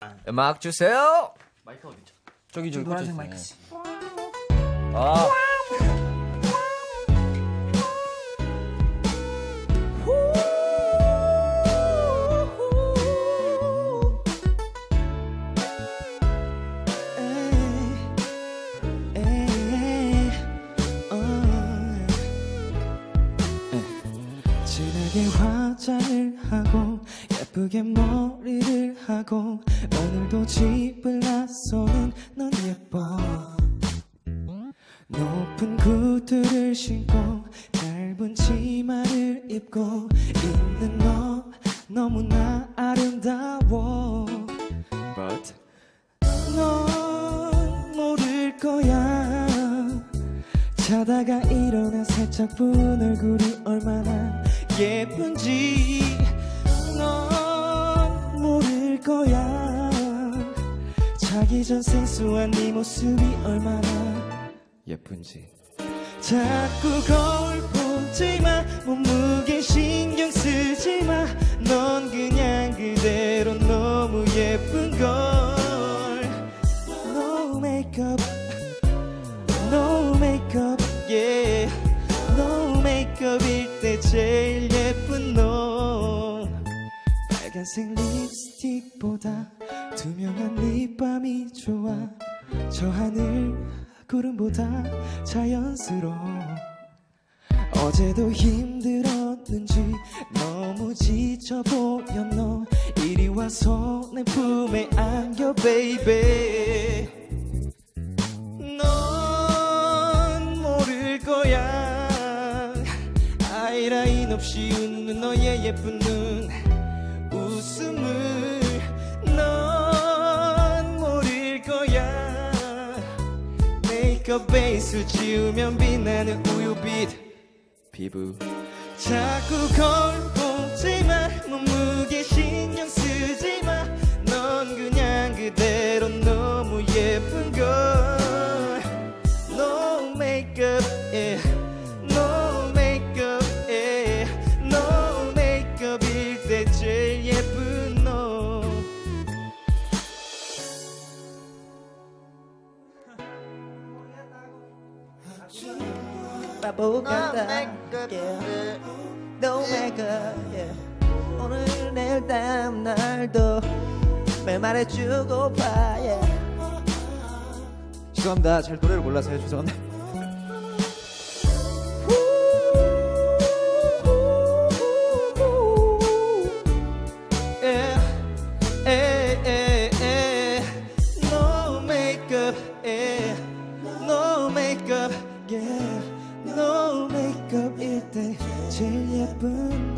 음악 주세요. 마이크 어디죠? 저기 노란색 마이크 씨. 아. 진하게 화장을 하고 예쁘게 머리를 하고 오늘도 집을 나서는 넌 예뻐. 높은 구두를 신고 짧은 치마를 입고 있는 너 너무나 아름다워. But 넌 모를 거야. 자다가 일어나 살짝 부은 얼굴이 얼마나 예쁜지 넌 모를 거야. 자기 전 생소한 네 모습이 얼마나 예쁜지. 자꾸 거울 보지마. 몸무게 신경 쓰지마. 넌 그냥 그대로 너무 예쁜걸. No makeup, no makeup, yeah. No makeup일 때 제일 예쁜 너. 빨간색 립스틱보다 투명한 립밤이 좋아. 저 하늘 구름보다 자연스러워. 어제도 힘들었는지 너무 지쳐 보여. 너 이리 와서 내 품에 안겨 baby. 넌 모를 거야. 아이라인 없이 웃는 너의 예쁜 눈 웃음을 넌 모를 거야. 메이크업 베이스 지우면 빛나는 우유빛 피부. 자꾸 거울 보지마. 몸무게 신경 쓰지마. 넌 그냥 그대로 너무 예쁜걸. No makeup, yeah. No makeup, yeah. No makeup일 때 제일 예쁜 너. 바보 같다. Yeah. No makeup, yeah. 오늘 내일 다음 날도 매일 말해주고파. Yeah. 죄송합니다. 잘 노래를 몰라서요. 죄송합니다. No makeup, yeah. No makeup, yeah. No makeup일 때 제일 예쁜